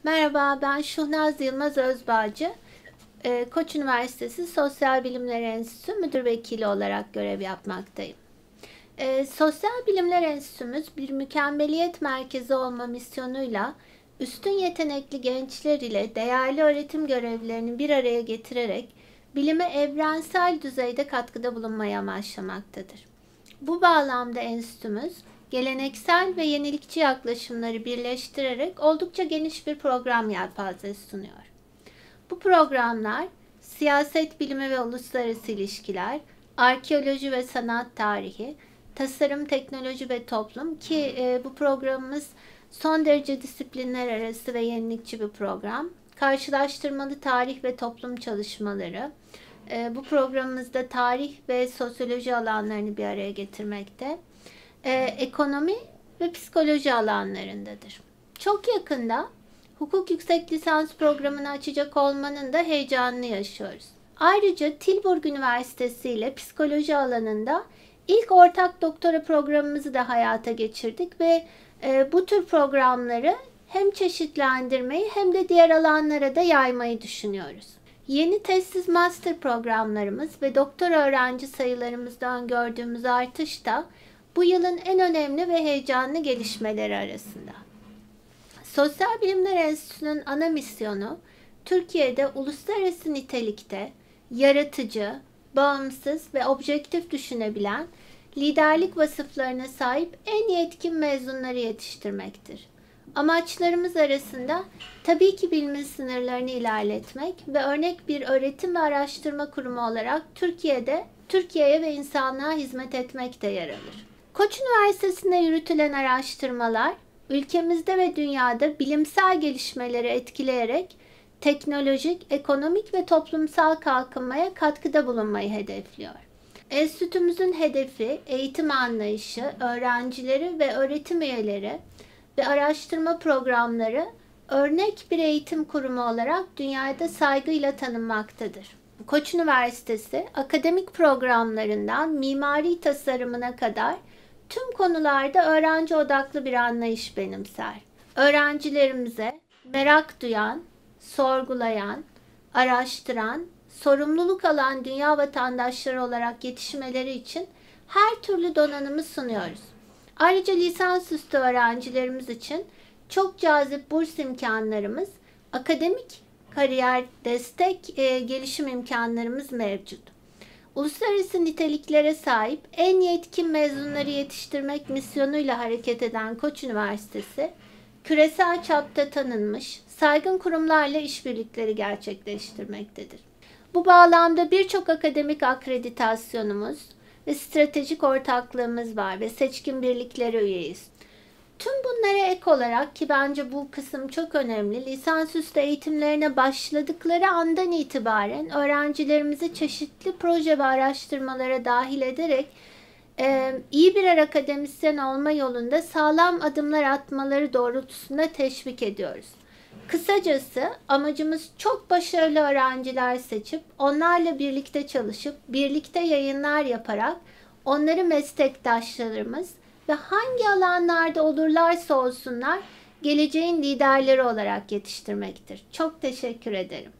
Merhaba, ben Şuhnaz Yılmaz Özbağcı. Koç Üniversitesi Sosyal Bilimler Enstitüsü Müdür Vekili olarak görev yapmaktayım. Sosyal Bilimler Enstitümüz bir mükemmeliyet merkezi olma misyonuyla üstün yetenekli gençler ile değerli öğretim görevlilerini bir araya getirerek bilime evrensel düzeyde katkıda bulunmayı amaçlamaktadır. Bu bağlamda enstitümüz, geleneksel ve yenilikçi yaklaşımları birleştirerek oldukça geniş bir program yelpazesi sunuyor. Bu programlar, siyaset bilimi ve uluslararası ilişkiler, arkeoloji ve sanat tarihi, tasarım, teknoloji ve toplum ki bu programımız son derece disiplinler arası ve yenilikçi bir program. Karşılaştırmalı tarih ve toplum çalışmaları, bu programımızda tarih ve sosyoloji alanlarını bir araya getirmekte. Ekonomi ve psikoloji alanlarındadır. Çok yakında hukuk yüksek lisans programını açacak olmanın da heyecanını yaşıyoruz. Ayrıca Tilburg Üniversitesi ile psikoloji alanında ilk ortak doktora programımızı da hayata geçirdik ve bu tür programları hem çeşitlendirmeyi hem de diğer alanlara da yaymayı düşünüyoruz. Yeni tezsiz master programlarımız ve doktora öğrenci sayılarımızdan gördüğümüz artış da bu yılın en önemli ve heyecanlı gelişmeleri arasında. Sosyal Bilimler Enstitüsü'nün ana misyonu, Türkiye'de uluslararası nitelikte yaratıcı, bağımsız ve objektif düşünebilen, liderlik vasıflarına sahip en yetkin mezunları yetiştirmektir. Amaçlarımız arasında tabii ki bilimin sınırlarını ilerletmek ve örnek bir öğretim ve araştırma kurumu olarak Türkiye'ye ve insanlığa hizmet etmek de yer alır. Koç Üniversitesi'nde yürütülen araştırmalar, ülkemizde ve dünyada bilimsel gelişmeleri etkileyerek teknolojik, ekonomik ve toplumsal kalkınmaya katkıda bulunmayı hedefliyor. Enstitümüzün hedefi, eğitim anlayışı, öğrencileri ve öğretim üyeleri ve araştırma programları örnek bir eğitim kurumu olarak dünyada saygıyla tanınmaktadır. Koç Üniversitesi, akademik programlarından mimari tasarımına kadar tüm konularda öğrenci odaklı bir anlayış benimser. Öğrencilerimize merak duyan, sorgulayan, araştıran, sorumluluk alan dünya vatandaşları olarak yetişmeleri için her türlü donanımı sunuyoruz. Ayrıca lisansüstü öğrencilerimiz için çok cazip burs imkanlarımız, akademik kariyer destek gelişim imkanlarımız mevcut. Uluslararası niteliklere sahip en yetkin mezunları yetiştirmek misyonuyla hareket eden Koç Üniversitesi, küresel çapta tanınmış, saygın kurumlarla işbirlikleri gerçekleştirmektedir. Bu bağlamda birçok akademik akreditasyonumuz ve stratejik ortaklığımız var ve seçkin birliklere üyeyiz. Tüm bunlara ek olarak ki bence bu kısım çok önemli, lisansüstü eğitimlerine başladıkları andan itibaren öğrencilerimizi çeşitli proje ve araştırmalara dahil ederek iyi birer akademisyen olma yolunda sağlam adımlar atmaları doğrultusunda teşvik ediyoruz. Kısacası amacımız çok başarılı öğrenciler seçip, onlarla birlikte çalışıp, birlikte yayınlar yaparak onları meslektaşlarımız ve hangi alanlarda olurlarsa olsunlar geleceğin liderleri olarak yetiştirmektir. Çok teşekkür ederim.